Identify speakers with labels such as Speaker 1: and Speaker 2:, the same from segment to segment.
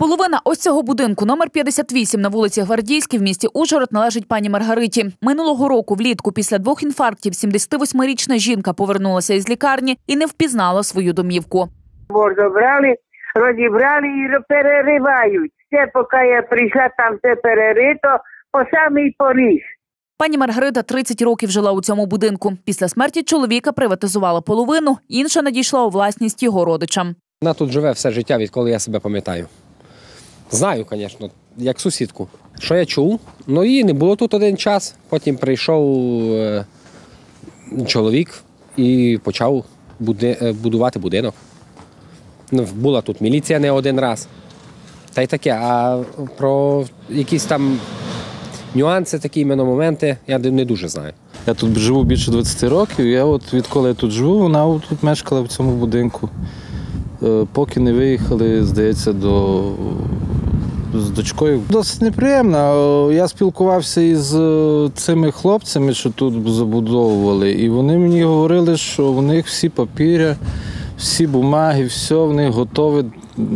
Speaker 1: Половина ось цього будинку, номер 58 на вулиці Гвардійській в місті Ужгород, належить пані Маргариті. Минулого року влітку після 2 інфарктів 78-річна жінка повернулася із лікарні і не впізнала свою домівку.
Speaker 2: Забрали, розібрали і переривають. Все, поки я прийшла, там все перерито, по самий поріг.
Speaker 1: Пані Маргарита 30 років жила у цьому будинку. Після смерті чоловіка приватизувала половину, інша надійшла у власність його родичам.
Speaker 3: Вона тут живе все життя, відколи я себе пам'ятаю. Знаю, звісно, як сусідку. Що я чув? Ну, її не було тут один час. Потім прийшов чоловік і почав будувати будинок. Була тут міліція не один раз. Та й таке. А про якісь там нюанси, такі іменно моменти, я не дуже знаю.
Speaker 4: Я тут живу більше 20 років, я відколи я тут живу, вона тут мешкала в цьому будинку. Поки не виїхали, здається, з дочкою. Досить неприємно. Я спілкувався із цими хлопцями, що тут забудовували, і вони мені говорили, що в них всі папір'я, всі бумаги, все в них готове.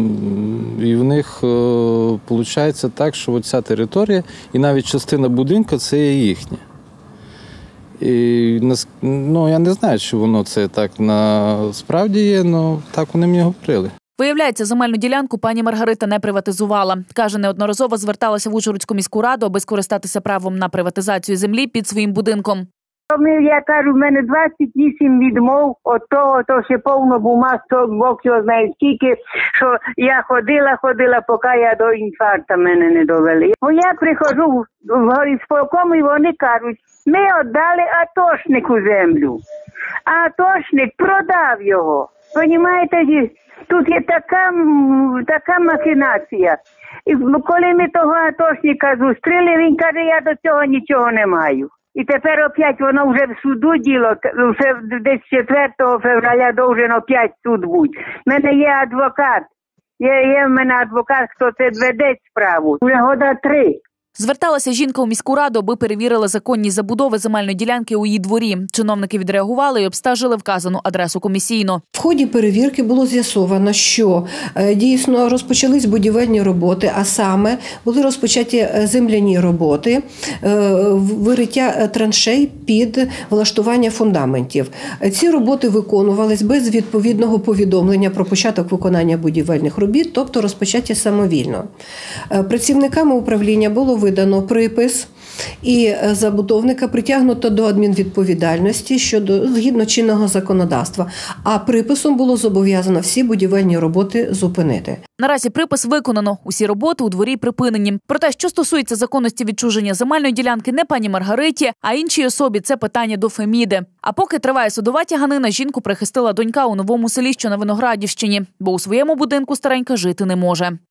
Speaker 4: І в них виходить так, що оця територія і навіть частина будинку – це є їхня. І, я не знаю, чи воно це так насправді є, але так вони мені говорили.
Speaker 1: Виявляється, земельну ділянку пані Маргарита не приватизувала. Каже, неодноразово зверталася в Ужгородську міську раду, аби скористатися правом на приватизацію землі під своїм будинком.
Speaker 2: Я кажу, в мене 28 відмов от того, то ще повно бумаг, то Бог його знає скільки, що я ходила, поки я до інфаркту мене не довели. Бо я приходжу в горисполком і вони кажуть, ми віддали атошнику землю, а атошник продав його. Понімаєте, тут є така махінація. І коли ми того атошника зустріли, він каже, я до цього нічого не маю. І тепер опять воно вже в суду діло, десь 4 февраля должен опять суд бути. В мене є адвокат, є в мене адвокат, хто це веде справу, вже года 3.
Speaker 1: Зверталася жінка у міську раду, аби перевірили законність забудови земельної ділянки у її дворі. Чиновники відреагували і обстежили вказану адресу комісійно.
Speaker 5: В ході перевірки було з'ясовано, що дійсно розпочались будівельні роботи, а саме були розпочаті земляні роботи, вириття траншей під влаштування фундаментів. Ці роботи виконувались без відповідного повідомлення про початок виконання будівельних робіт, тобто розпочаті самовільно. Працівниками управління було видано припис і забудовника притягнуто до адмінвідповідальності згідно чинного законодавства, а приписом було зобов'язано всі будівельні роботи зупинити.
Speaker 1: Наразі припис виконано, усі роботи у дворі припинені. Проте, що стосується законності відчуження земельної ділянки не пані Маргариті, а іншій особі, це питання до Феміди. А поки триває судова тяганина, жінку прихистила донька у Новому Селі, що на Виноградівщині, бо у своєму будинку старенька жити не може.